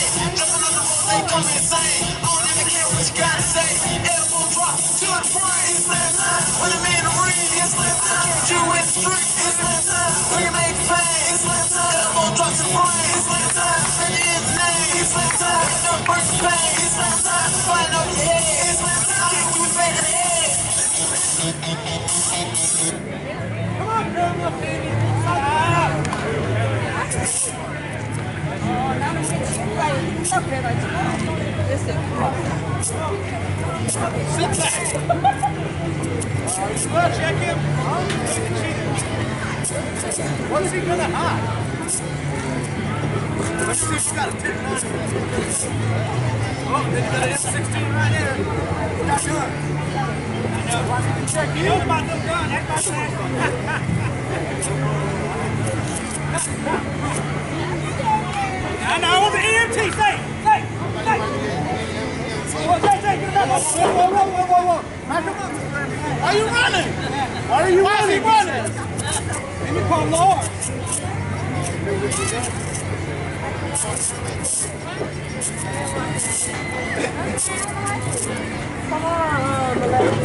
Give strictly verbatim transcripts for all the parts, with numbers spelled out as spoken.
Jumping on the road, they come insane. I don't even care what you gotta say. Elbow drop to the brain. When I'm in the ring, you in the street. When you make pain, elbow drop to the brain. And in the name, no burst pain. Fight over your head. Kick you back in the head. Come on, girl, look, baby. Stop. 나는 우리 친구가 있다 그래가지고 그랬어요. Well, check him. What's he gonna hide? Let's see if he's got a tip on. Oh, then you got an M sixteen right there. Not good. I know. Check you. What about no gun? That's my I know, what's the E M T? Say, say, say. Whoa, say, say, get him up. Whoa, whoa, whoa, whoa, whoa, whoa. Back him up. Why are you running? Why are you Why running? Why is he running? And you call Lord. Come on,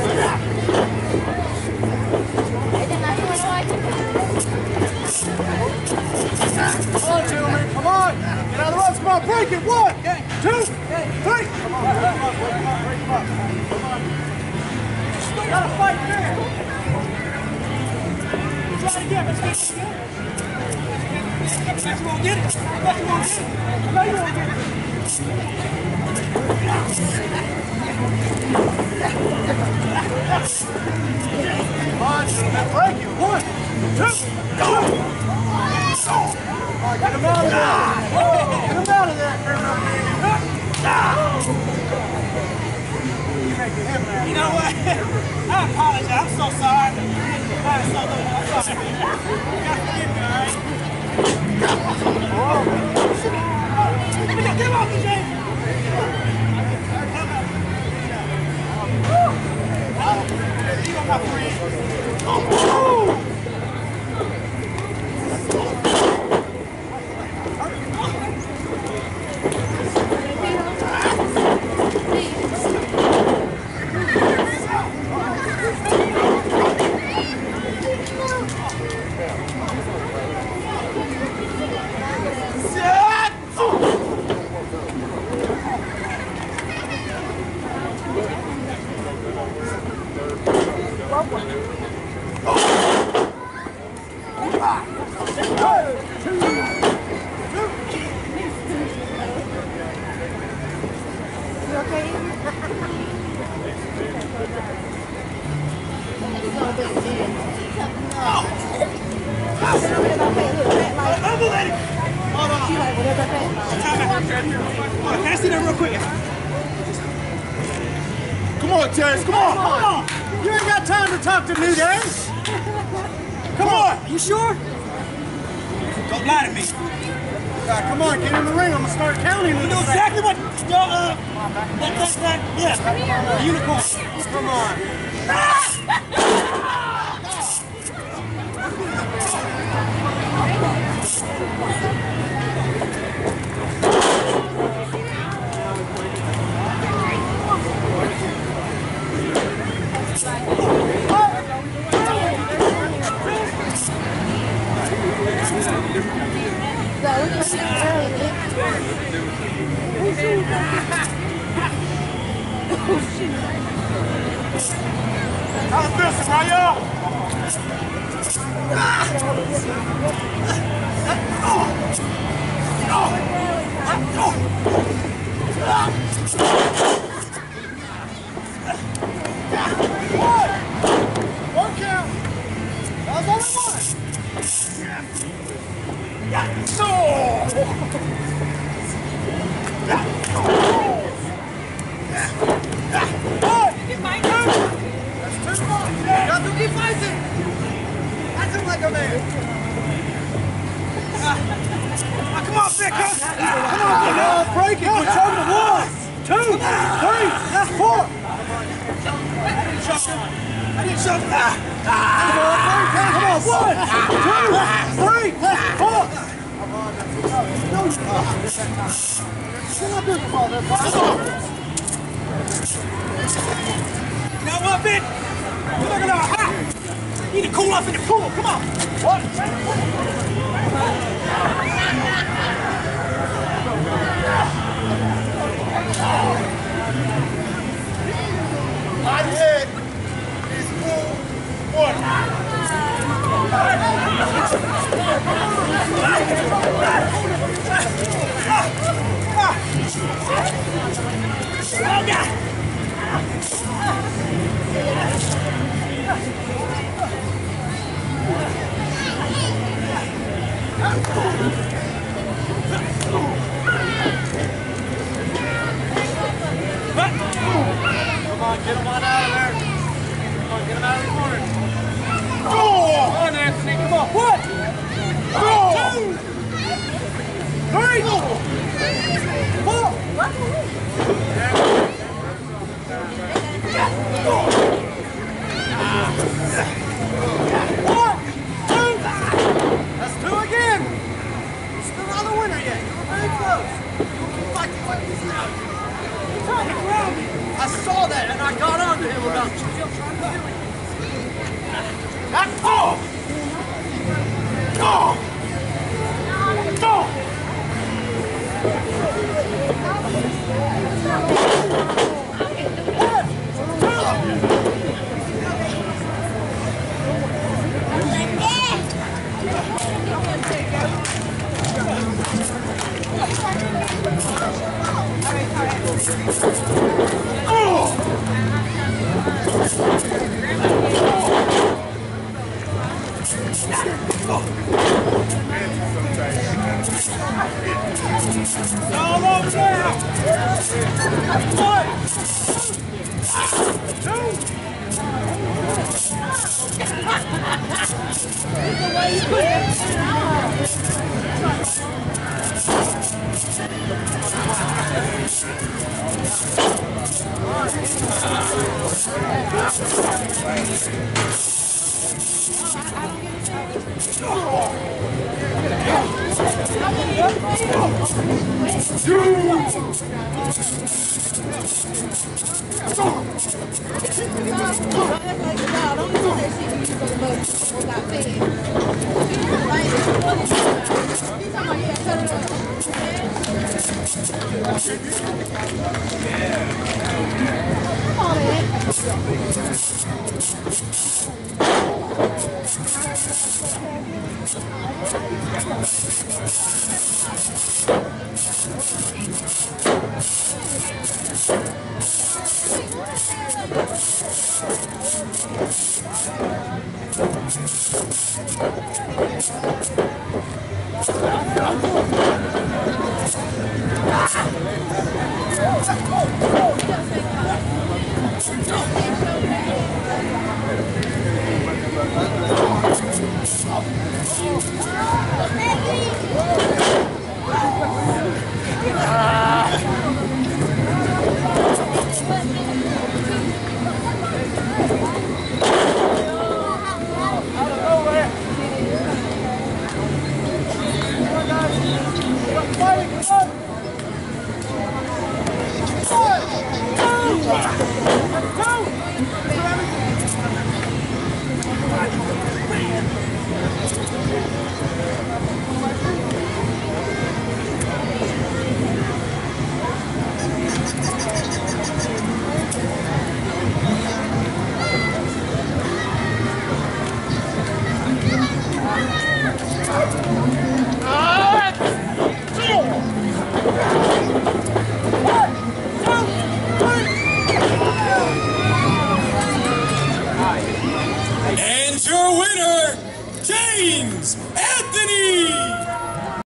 Come on, gentlemen, come on. Get out of the road, come on, break it. One, two, three. Come on, break him up, break him up, break him up. Come on. You gotta fight fair. Try it again, let's get it again. I bet you won't get it. I bet you won't get it. I know you won't get it. Come on, gentlemen, break it. One, two, go. All right, get him out of there. Get him out of there, criminal. You know what? I apologize. I'm so sorry. I'm so I'm sorry. You got to forgive me, all right? Get him off the James. You know my friend. Oh, can I see that real quick? Come on, Terrence, come on, come on. You ain't got time to talk to me, Darren. Come on. You sure? Don't lie to me. Right, come on, get in the ring. I'm gonna start counting. You know exactly what? Uh, uh, that, that, that, yeah. The unicorn. Come on. How's this, Raya? One count. That was only one. Yeah. Keep fighting! That's him like a man! Oh, come on, Vic! Come on, Vic! Come on, break it! We're choking him! One, two, three, four! I didn't choke him! I didn't choke him! Come on, one, two, three, four! Come on, Still not good for all that, boss. You know what, Vic? You're looking all hot. You need to cool off in the pool. Come on. What? My head is full water. Oh, God. Come on, get him on out of there. Come on, get him out of the corner. Go! Come on, Anthony, come on. One, go! Two, three, four. One, two. That's two again. Still not the winner yet. You were very close. You were fighting like this now. You're trying to ground me. I saw that and I got on to him about you. That's all. Go. Go. All over now! One! Two! One, two,